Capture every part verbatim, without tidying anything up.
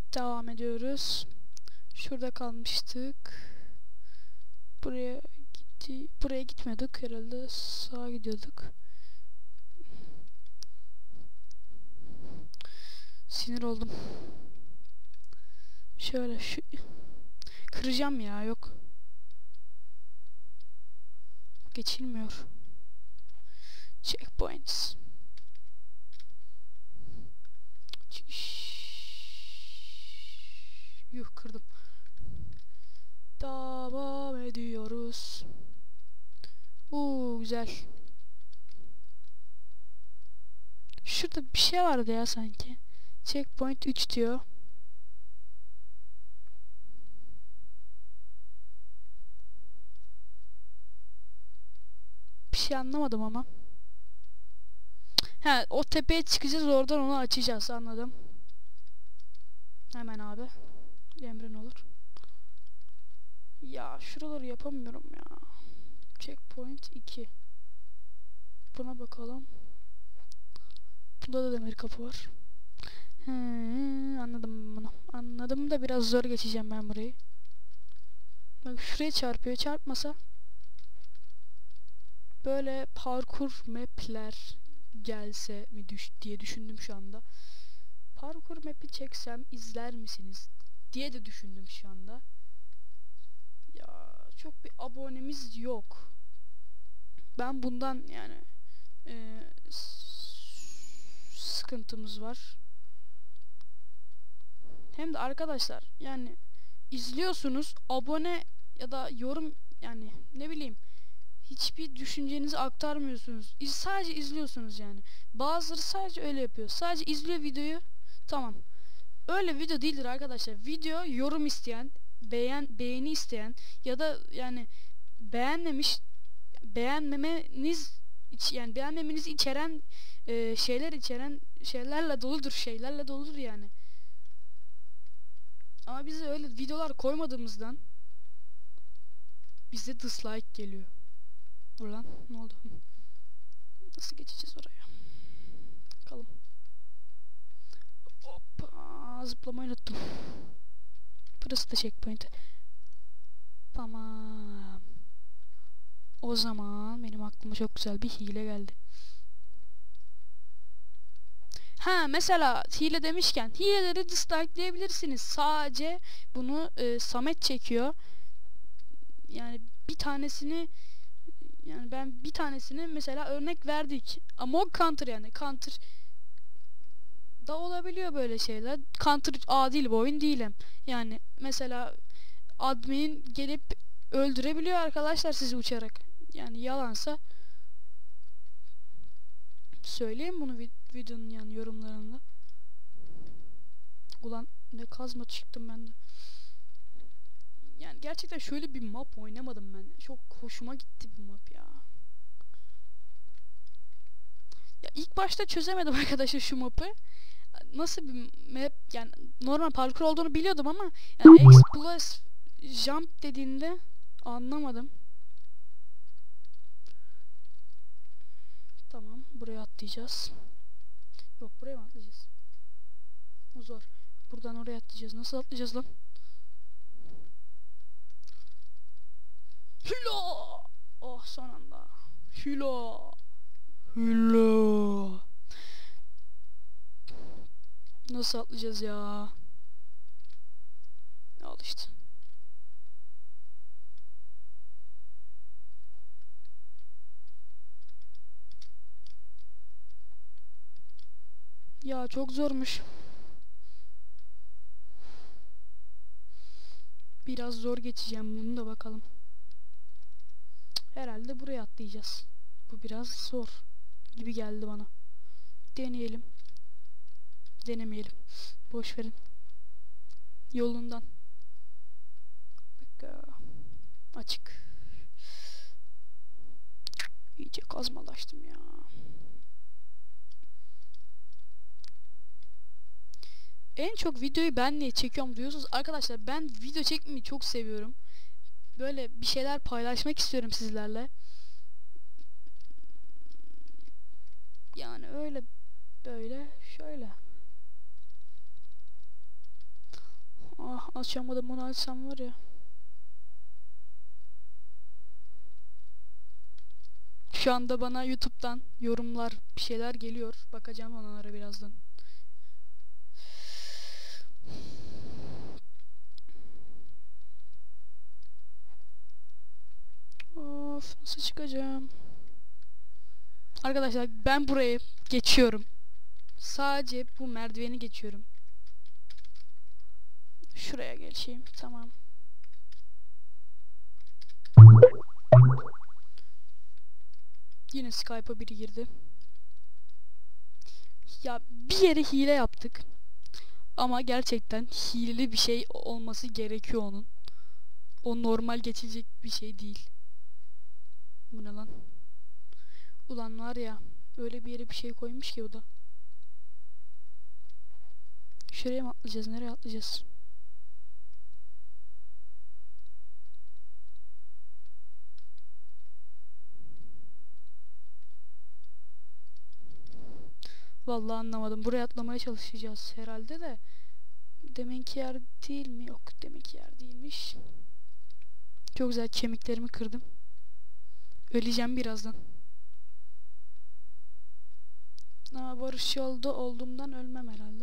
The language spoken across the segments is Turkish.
Devam ediyoruz. Şurada kalmıştık. Buraya gitti. Buraya gitmiyorduk herhalde. Sağa gidiyorduk. Sinir oldum. Şöyle şu kıracağım ya, yok. Geçilmiyor. Checkpoints. Yuh, kırdım. Devam ediyoruz. Uuu, güzel. Şurada bir şey vardı ya sanki. Checkpoint üç diyor. Bir şey anlamadım ama. He, o tepeye çıkacağız, oradan onu açacağız, anladım. Hemen abi. Emrin olur. Ya şuraları yapamıyorum ya. Checkpoint iki. Buna bakalım. Bunda da demir kapı var. He, anladım bunu. Anladım da biraz zor geçeceğim ben burayı. Bak şuraya çarpıyor. Çarpmasa böyle parkur map'ler gelse mi düş diye düşündüm şu anda. Parkur map'i çeksem izler misiniz diye de düşündüm şu anda. Ya çok bir abonemiz yok. Ben bundan yani e, sıkıntımız var. Hem de arkadaşlar yani izliyorsunuz, abone ya da yorum, yani ne bileyim, hiçbir düşüncenizi aktarmıyorsunuz. İz, sadece izliyorsunuz yani. Bazıları sadece öyle yapıyor. Sadece izliyor videoyu. Tamam. Öyle video değildir arkadaşlar. Video yorum isteyen, beğen beğeni isteyen ya da yani beğenmemiş, beğenmemeniz yani beğenmemenizi içeren e, şeyler içeren şeylerle doludur, şeylerle doludur yani. Ama bize öyle videolar koymadığımızdan bize dislike geliyor. Buradan ne oldu? Nasıl geçeceğiz oraya? Bakalım. Hoppa, zıplamayı unuttum. Burası da checkpoint. Tamam. O zaman benim aklıma çok güzel bir hile geldi. Ha, mesela hile demişken hileleri dislike'leyebilirsiniz. Sadece bunu e, Samet çekiyor. Yani bir tanesini, yani ben bir tanesini mesela örnek verdik. Among Counter, yani Counter da olabiliyor böyle şeyler. Counter adil bir oyun değilim. Yani mesela admin gelip öldürebiliyor arkadaşlar sizi uçarak. Yani yalansa söyleyeyim bunu vid videonun yani yorumlarında. Ulan ne kazma çıktım ben de. Yani gerçekten şöyle bir map oynamadım ben. Çok hoşuma gitti bir map ya. Ya ilk başta çözemedim arkadaşlar şu map'ı. Nasıl bir map, yani normal parkur olduğunu biliyordum ama yani X plus jump dediğinde anlamadım. Tamam, buraya atlayacağız. Yok, buraya mı atlayacağız? O zor. Buradan oraya atlayacağız. Nasıl atlayacağız lan? Hülo! Oh, son anda. Hülo! Hülo! Nasıl atlayacağız ya? Al işte. Ya çok zormuş. Biraz zor geçeceğim bunu da bakalım. Herhalde buraya atlayacağız. Bu biraz zor gibi geldi bana. Deneyelim. Denemeyelim. Boş verin. Yolundan. Bak, açık. İyice kazmalaştım ya. En çok videoyu ben niye çekiyorum diyorsunuz arkadaşlar, ben video çekmeyi çok seviyorum. Böyle bir şeyler paylaşmak istiyorum sizlerle. Yani öyle böyle şöyle. Açamadım, onu açsam var ya. Şu anda bana YouTube'dan yorumlar, bir şeyler geliyor. Bakacağım onlara birazdan. Of, nasıl çıkacağım? Arkadaşlar ben burayı geçiyorum. Sadece bu merdiveni geçiyorum. Şuraya geçeyim. Tamam. Yine Skype'a biri girdi. Ya bir yere hile yaptık. Ama gerçekten hileli bir şey olması gerekiyor onun. O normal geçilecek bir şey değil. Bu ne lan? Ulan var ya, öyle bir yere bir şey koymuş ki o da. Şuraya mı atlayacağız? Nereye atlayacağız? Vallahi anlamadım. Buraya atlamaya çalışacağız herhalde de. Deminki yer değil mi? Yok, deminki yer değilmiş. Çok güzel, kemiklerimi kırdım. Öleceğim birazdan. Ama barış yolda olduğumdan ölmem herhalde.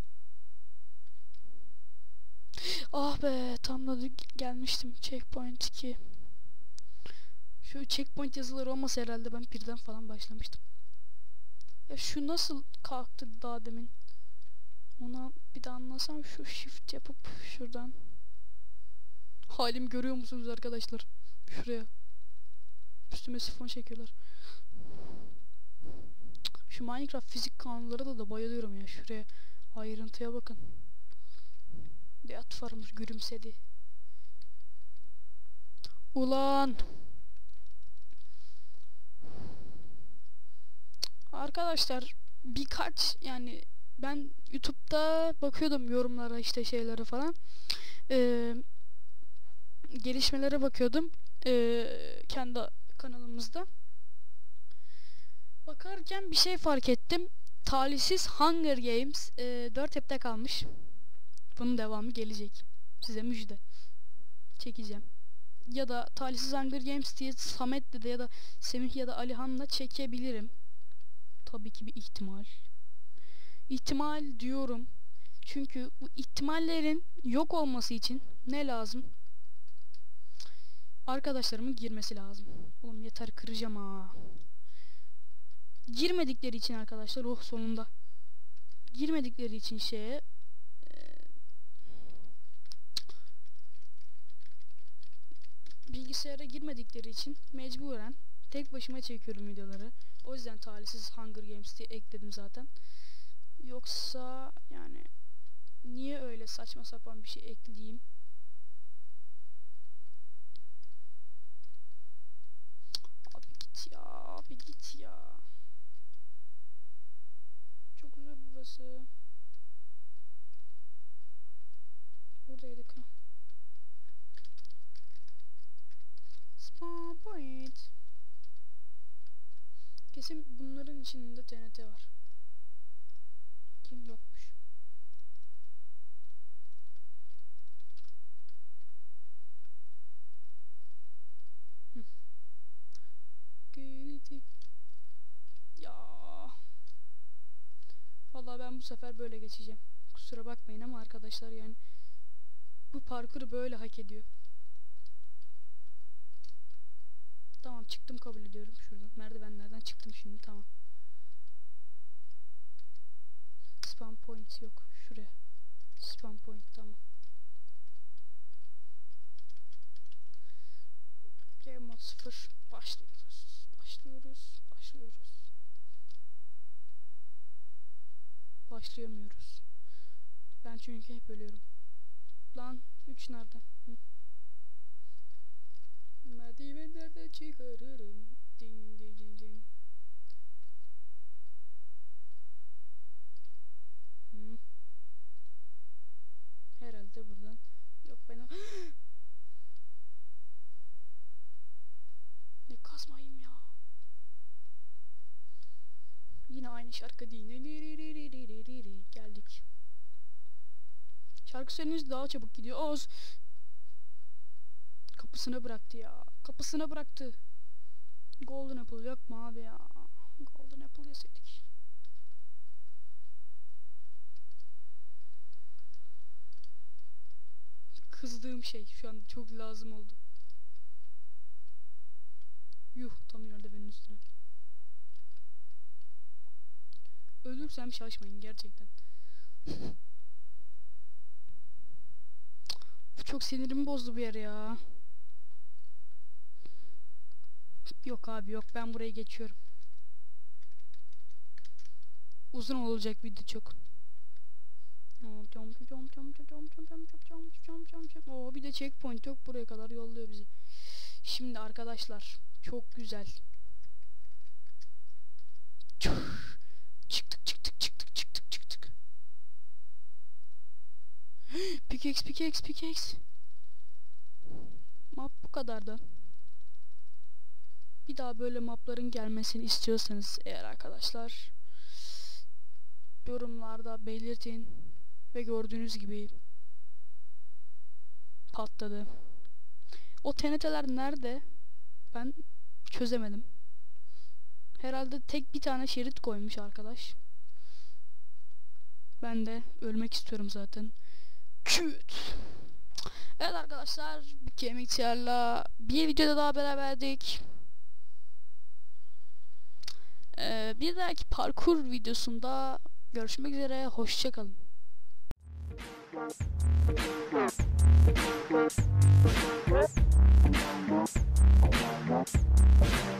Ah be, tam da gelmiştim. Checkpoint iki. Şu checkpoint yazıları olmasa herhalde ben birden falan başlamıştım. Ya şu nasıl kalktı daha demin? Ona bir de anlasam, şu shift yapıp şuradan. Halim görüyor musunuz arkadaşlar? Şuraya. Üstüme sifon çekiyorlar. Şu Minecraft fizik kanunları da da bayılıyorum ya. Şuraya ayrıntıya bakın. Deat Farmer gülümsedi. Ulan. Arkadaşlar birkaç, yani ben YouTube'da bakıyordum yorumlara, işte şeylere falan. Ee, gelişmelere bakıyordum. Ee, kendi kanalımızda. Bakarken bir şey fark ettim. Talihsiz Hunger Games e, dört hepte kalmış. Bunun devamı gelecek. Size müjde. Çekeceğim. Ya da Talihsiz Hunger Games diye Samet'le de ya da Semih ya da Alihan'la çekebilirim. Tabii ki bir ihtimal. İhtimal diyorum. Çünkü bu ihtimallerin yok olması için ne lazım? Arkadaşlarımın girmesi lazım. Oğlum yeter, kıracağım ha. Girmedikleri için arkadaşlar, oh sonunda. Girmedikleri için şeye e, bilgisayara girmedikleri için mecburen tek başıma çekiyorum videoları. O yüzden Talihsiz Hunger Games diye ekledim zaten. Yoksa yani niye öyle saçma sapan bir şey ekleyeyim? Abi git ya, abi git ya. Çok zor burası. Buradaydık ha. Spawn point. Kesin bunların içinde T N T var. Kim yokmuş? Hı. Ya. Vallahi ben bu sefer böyle geçeceğim. Kusura bakmayın ama arkadaşlar, yani bu parkuru böyle hak ediyor. Tamam, çıktım, kabul ediyorum şuradan. Merdivenlerden çıktım şimdi, tamam. Spawn point yok. Şuraya. Spawn point, tamam. Game mode sıfır. Başlıyoruz. Başlıyoruz. Başlıyoruz. Başlayamıyoruz. Ben çünkü hep ölüyorum. Lan üç nereden? Hı. Merdivenlerden çıkarırım. Ding ding ding ding. Hı. Herhalde buradan. Yok ben ne kazmayayım ya. Yine aynı şarkı değil. Geldik. Şarkı söyleyince daha çabuk gidiyor. Oz. Kapısına bıraktı ya. Kapısına bıraktı. Golden Apple yok mu abi ya? Golden Apple yeseydik. Kızdığım şey şu an çok lazım oldu. Yuh, tam ileride benim üstüne. Ölürsem şaşmayın gerçekten. Bu çok sinirimi bozdu bir yer ya. Yok abi yok, ben burayı geçiyorum. Uzun olacak video çok. Oo, bir de checkpoint yok, buraya kadar yolluyor bizi. Şimdi arkadaşlar çok güzel. Çıktık çıktık çıktık çıktık çıktık. Pickaxe pickaxe pickaxe. Map bu kadardı. Bir daha böyle mapların gelmesini istiyorsanız eğer arkadaşlar, yorumlarda belirtin. Ve gördüğünüz gibi patladı. O T N T'ler nerede? Ben çözemedim. Herhalde tek bir tane şerit koymuş arkadaş. Ben de ölmek istiyorum zaten. Küt. Evet arkadaşlar, bir kemikçilerle bir videoda daha beraberdik. Ee, bir dahaki parkur videosunda görüşmek üzere. Hoşça kalın. What?